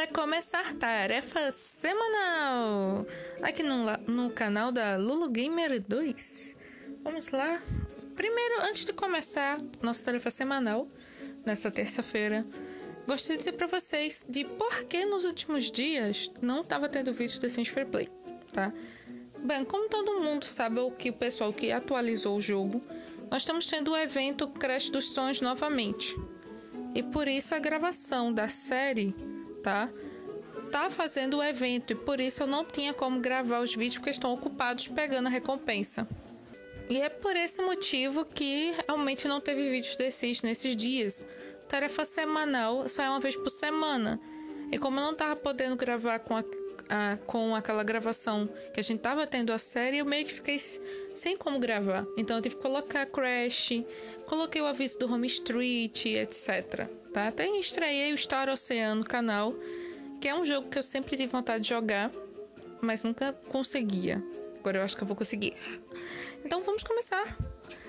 Vai começar tarefa semanal aqui no canal da Lulu Gamer 2. Vamos lá. Primeiro, antes de começar nossa tarefa semanal nessa terça-feira, gostaria de dizer para vocês de por que nos últimos dias não estava tendo vídeo do Sims Free Play, tá? Bem, como todo mundo sabe, o pessoal que atualizou o jogo, nós estamos tendo o evento Crash dos Sonhos novamente. E por isso a gravação da série, tá fazendo o evento. E por isso eu não tinha como gravar os vídeos porque estão ocupados pegando a recompensa. E é por esse motivo que realmente não teve vídeos desses nesses dias. Tarefa semanal só é uma vez por semana. E como eu não estava podendo gravar com aquela gravação que a gente estava tendo a série, eu meio que fiquei sem como gravar. Então eu tive que colocar Crash, coloquei o aviso do Home Street, etc. Tá? Até estreiei o Star Ocean no canal, que é um jogo que eu sempre tive vontade de jogar, mas nunca conseguia. Agora eu acho que eu vou conseguir. Então vamos começar.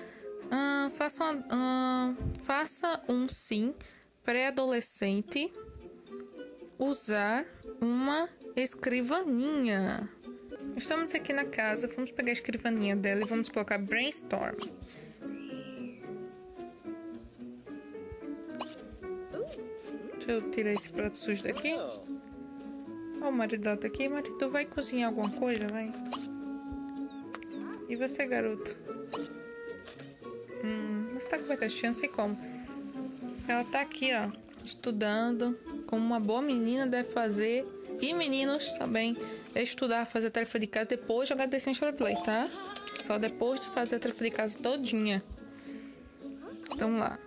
Faça um sim pré-adolescente usar uma escrivaninha. Estamos aqui na casa, vamos pegar a escrivaninha dela e vamos colocar Brainstorm. Deixa eu tirar esse prato sujo daqui. Ó, o marido dela tá aqui. Marido, vai cozinhar alguma coisa, vai? E você, garoto? Você tá com abacaxi? Não sei como. Ela tá aqui, ó, estudando, como uma boa menina deve fazer. E meninos também, estudar, fazer a tarefa de casa, depois jogar The Sims Free Play, tá? Só depois de fazer a tarefa de casa todinha. Então lá.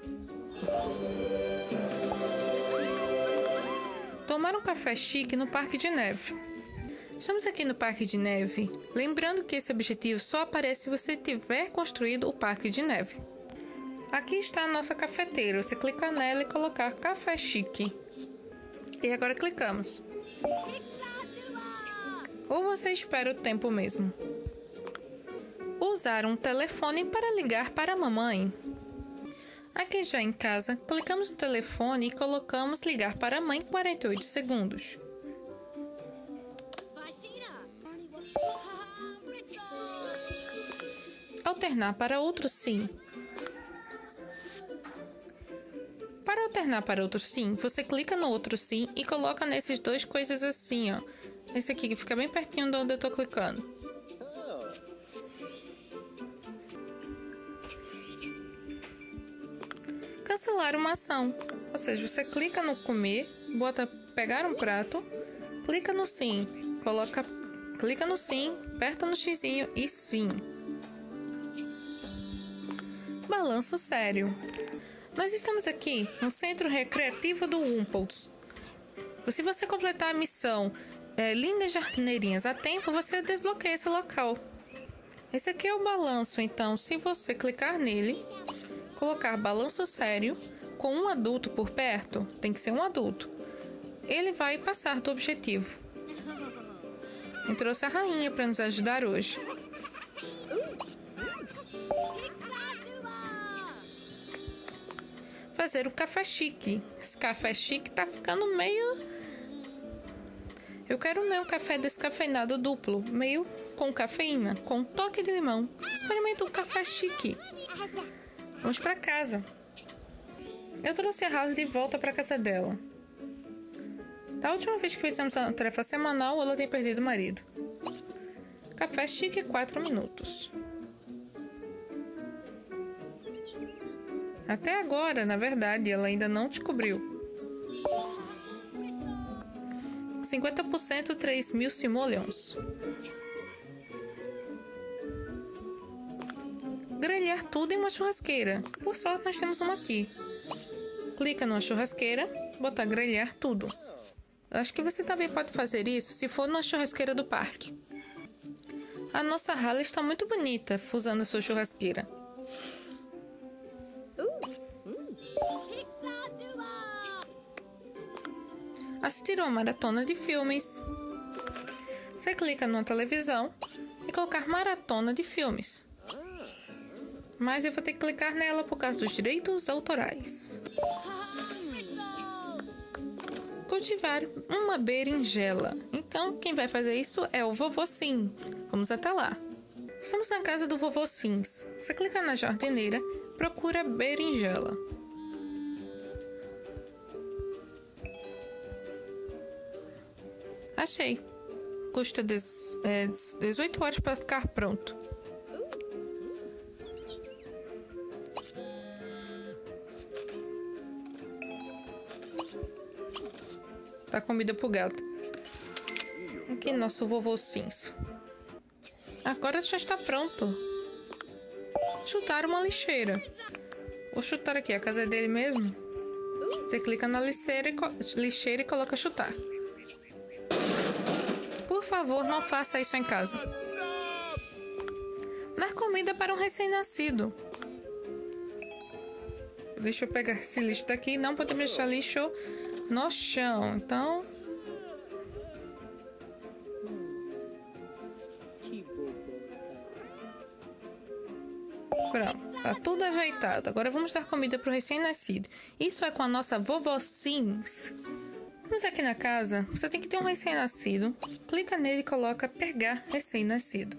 Tomar um café chique no Parque de Neve. Estamos aqui no Parque de Neve. Lembrando que esse objetivo só aparece se você tiver construído o Parque de Neve. Aqui está a nossa cafeteira. Você clica nela e colocar café chique. E agora clicamos. Ou você espera o tempo mesmo. Usar um telefone para ligar para a mamãe. Aqui já em casa, clicamos no telefone e colocamos ligar para a mãe 48 segundos. Alternar para outro sim. Para alternar para outro sim, você clica no outro sim e coloca nesses dois coisas assim, ó. Esse aqui que fica bem pertinho de onde eu tô clicando. Cancelar uma ação. Ou seja, você clica no comer, bota pegar um prato, clica no sim, clica no sim, aperta no xizinho e sim. Balanço sério. Nós estamos aqui no Centro Recreativo do Wumples. Se você completar a missão Lindas Jardineirinhas a tempo, você desbloqueia esse local. Esse aqui é o balanço, então se você clicar nele, colocar balanço sério com um adulto por perto, tem que ser um adulto, ele vai passar do objetivo. E trouxe a rainha para nos ajudar hoje. Fazer o café chique. Esse café chique tá ficando meio... Eu quero um café descafeinado duplo, meio com cafeína, com um toque de limão. Experimenta um café chique. Vamos para casa. Eu trouxe a Rose de volta para casa dela. Da última vez que fizemos a tarefa semanal, ela tinha perdido o marido. Café chique, 4 minutos. Até agora, na verdade, ela ainda não descobriu. 50% 3.000 simoleons. Grelhar tudo em uma churrasqueira. Por sorte, nós temos uma aqui. Clica numa churrasqueira, botar grelhar tudo. Acho que você também pode fazer isso se for numa churrasqueira do parque. A nossa Harley está muito bonita usando a sua churrasqueira. Assistir uma maratona de filmes. Você clica numa televisão e colocar maratona de filmes. Mas eu vou ter que clicar nela por causa dos direitos autorais. cultivar uma berinjela. Então, quem vai fazer isso é o vovô Sim. Vamos até lá. Estamos na casa do vovô Sims. Você clica na jardineira, procura berinjela. Achei. Custa 18 horas para ficar pronto. Dá comida pro gato. Aqui nosso vovô Sims. Agora já está pronto. Chutar uma lixeira. Vou chutar aqui, a casa é dele mesmo. Você clica na lixeira e coloca chutar. Por favor, não faça isso em casa. Dar comida para um recém-nascido. Deixa eu pegar esse lixo daqui. Não podemos deixar lixo no chão. Então... pronto, tá tudo ajeitado. Agora vamos dar comida para o recém-nascido. Isso é com a nossa vovó Sims. Vamos aqui na casa. Você tem que ter um recém-nascido. Clica nele e coloca pegar recém-nascido.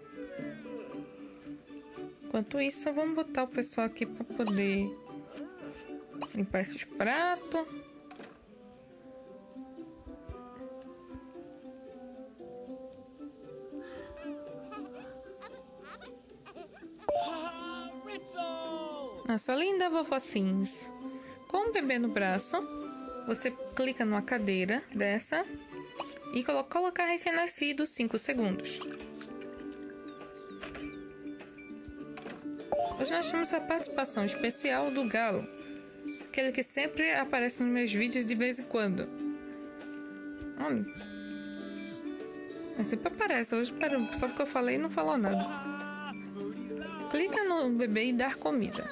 Enquanto isso, vamos botar o pessoal aqui para poder limpar esses pratos. Nossa linda vovó Sims. Com o bebê no braço, você clica numa cadeira dessa e colocar recém-nascido 5 segundos. Hoje nós temos a participação especial do galo. Aquele que sempre aparece nos meus vídeos de vez em quando. Olha. Sempre aparece. Hoje, só porque eu falei, não falou nada. Clica no bebê e dar comida.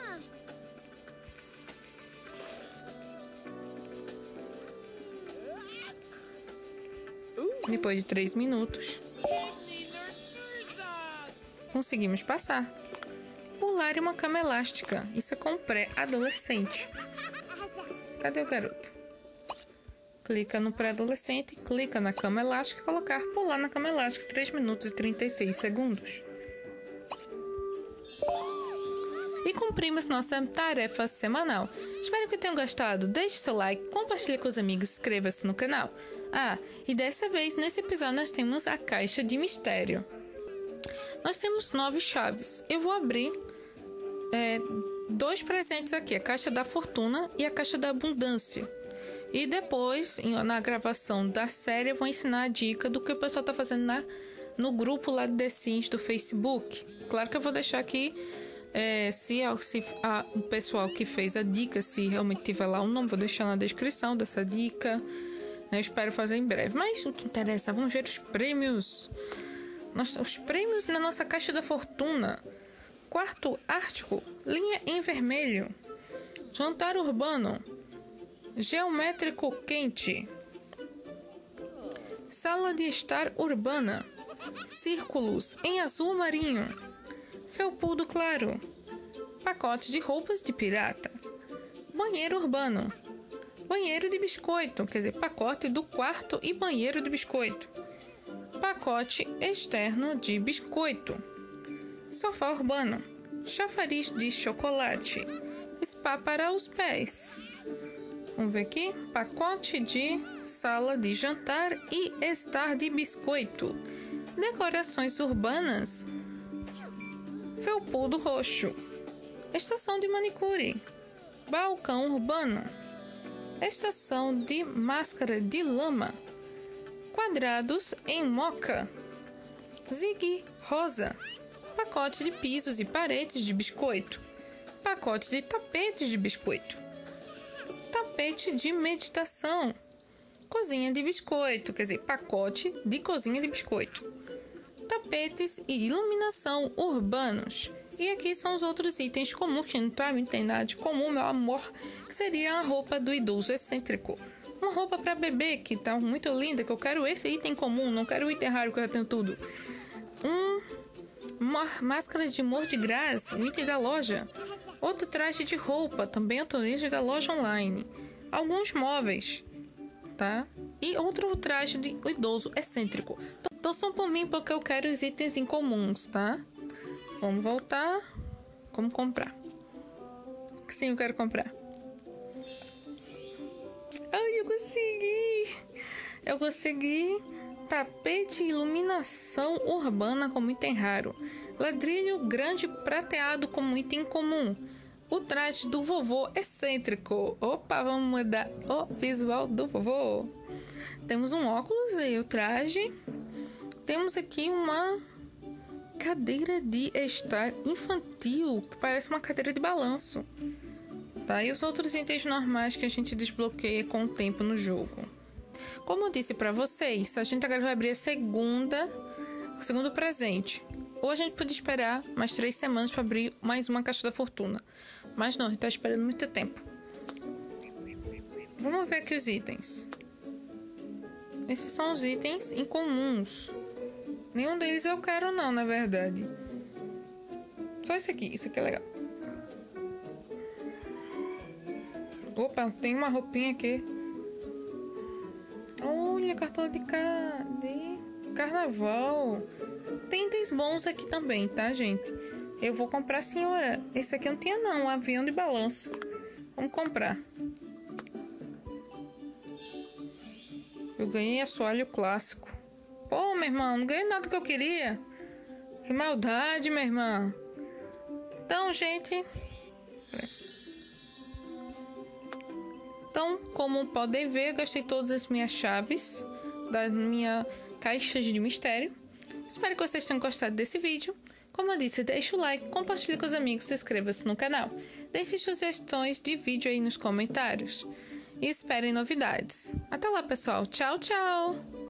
Depois de 3 minutos, conseguimos passar. Pular em uma cama elástica. Isso é com pré-adolescente. Cadê o garoto? Clica no pré-adolescente, clica na cama elástica e colocar pular na cama elástica 3 minutos e 36 segundos. E cumprimos nossa tarefa semanal. Espero que tenham gostado. Deixe seu like, compartilhe com os amigos e inscreva-se no canal. Ah, e dessa vez, nesse episódio, nós temos a caixa de mistério. Nós temos 9 chaves. Eu vou abrir 2 presentes aqui, a caixa da fortuna e a caixa da abundância. E depois, na gravação da série, eu vou ensinar a dica do que o pessoal está fazendo no grupo lá do The Sims do Facebook. Claro que eu vou deixar aqui, se o pessoal que fez a dica, se realmente tiver lá o nome, vou deixar na descrição dessa dica. Eu espero fazer em breve. Mas o que interessa, vamos ver os prêmios. Os prêmios na nossa caixa da fortuna. Quarto Ártico, linha em vermelho. Jantar urbano. Geométrico quente. Sala de estar urbana. Círculos em azul marinho. Felpudo claro. Pacote de roupas de pirata. Banheiro urbano. Banheiro de biscoito, quer dizer, pacote do quarto e banheiro de biscoito. Pacote externo de biscoito. Sofá urbano. Chafariz de chocolate. Spa para os pés. Vamos ver aqui. Pacote de sala de jantar e estar de biscoito. Decorações urbanas. Felpudo roxo. Estação de manicure. Balcão urbano. Estação de máscara de lama. Quadrados em moca. Zig rosa. Pacote de pisos e paredes de biscoito. Pacote de tapetes de biscoito. Tapete de meditação. Cozinha de biscoito, quer dizer, pacote de cozinha de biscoito. Tapetes e iluminação urbanos. E aqui são os outros itens comuns, que para mim não tem nada de comum, meu amor, que seria a roupa do idoso excêntrico. Uma roupa para bebê, que tá muito linda, que eu quero esse item comum, não quero o item raro, que eu já tenho tudo. Uma máscara de Mordigras, um item da loja. Outro traje de roupa, também atualizo da loja online. Alguns móveis. tá? E outro traje de idoso excêntrico. Torçam por mim porque eu quero os itens incomuns, tá? Vamos voltar. Como comprar? Sim, eu quero comprar. Ai, eu consegui! Eu consegui tapete e iluminação urbana como item raro. Ladrilho grande prateado como item comum. O traje do vovô excêntrico. Opa, vamos mudar o visual do vovô. Temos um óculos e o traje. Temos aqui uma cadeira de estar infantil, que parece uma cadeira de balanço. Tá? E os outros itens normais que a gente desbloqueia com o tempo no jogo. Como eu disse pra vocês, a gente agora vai abrir o segundo presente. Ou a gente pode esperar mais 3 semanas para abrir mais uma caixa da fortuna. Mas não, a gente tá esperando muito tempo. Vamos ver aqui os itens. Esses são os itens incomuns. Nenhum deles eu quero não, na verdade. Só esse aqui é legal. Opa, tem uma roupinha aqui. Olha, cartola de carnaval. Tem itens bons aqui também, tá, gente? Eu vou comprar, senhora. Esse aqui eu não tinha, não. Um avião de balanço. Vamos comprar. Eu ganhei assoalho clássico. Pô, meu irmão, não ganhei nada que eu queria. Que maldade, meu irmão. Então, gente... Então, como podem ver, eu gastei todas as minhas chaves da minha caixa de mistério. Espero que vocês tenham gostado desse vídeo. Como eu disse, deixa o like, compartilhe com os amigos, se inscreva-se no canal. Deixe sugestões de vídeo aí nos comentários. E esperem novidades. Até lá, pessoal. Tchau, tchau!